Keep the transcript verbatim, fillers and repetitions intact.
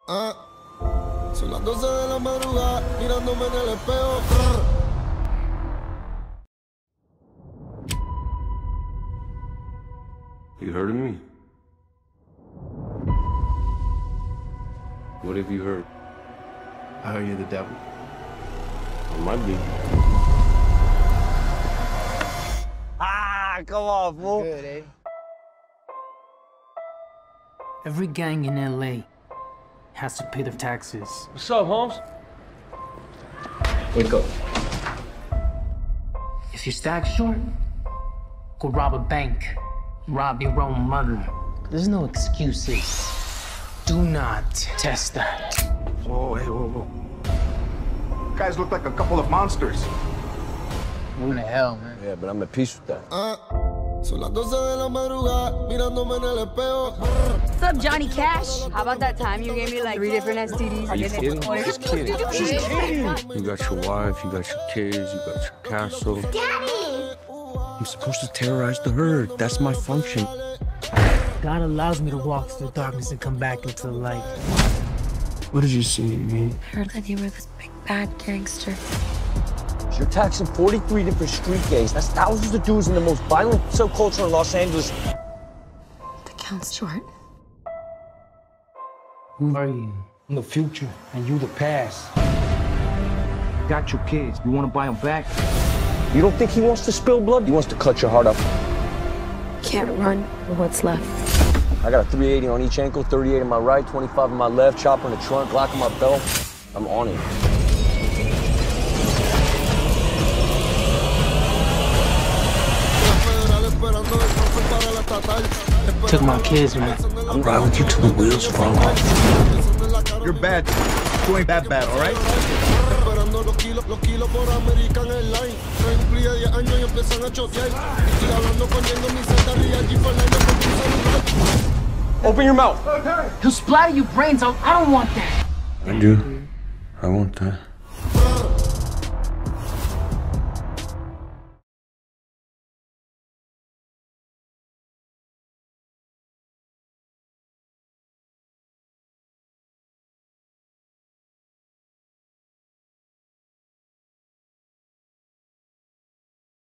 Ah, son las doce de la madrugada, mirándome en el espejo. You heard of me? What have you heard? I heard you're the devil. It might be. Ah, come on, fool. Good, eh? Every gang in L A has to pay their taxes. What's up, Holmes? Wake up. If you're stacked short, go rob a bank. Rob your own mother. There's no excuses. Do not test that. Whoa, hey, whoa, whoa. You guys look like a couple of monsters. What the hell, man? Yeah, but I'm at peace with that. Ah, son las doce de la madrugada, mirándome en el espejo. What's up, Johnny Cash? How about that time you gave me like three different S T Ds? Are you kidding? Just kidding. Just kidding. You got your wife, you got your kids, you got your castle. Daddy! I'm supposed to terrorize the herd. That's my function. God allows me to walk through the darkness and come back into the light. What did you see, man? I heard that you were this big bad gangster. You're taxing forty-three different street gangs. That's thousands of dudes in the most violent subculture in Los Angeles. The count's short. Who are you? I'm the future, and you the past. Got your kids. You want to buy them back? You don't think he wants to spill blood? He wants to cut your heart up. Can't run with what's left. I got a three eighty on each ankle, thirty-eight on my right, twenty-five on my left, chopper in the trunk, Glock on my belt. I'm on it. Took my kids, man. I'm riding with you till the wheels fall off. You're bad. You ain't that bad, all right? Esperando los kilos, los kilos por American Airlines. Cumplí diez años y empiezan a chotear. Estoy hablando corriendo mi celda y allí Fernando con tu celular. Open your mouth. He'll splatter your brains out. I don't want that. I do. I want that.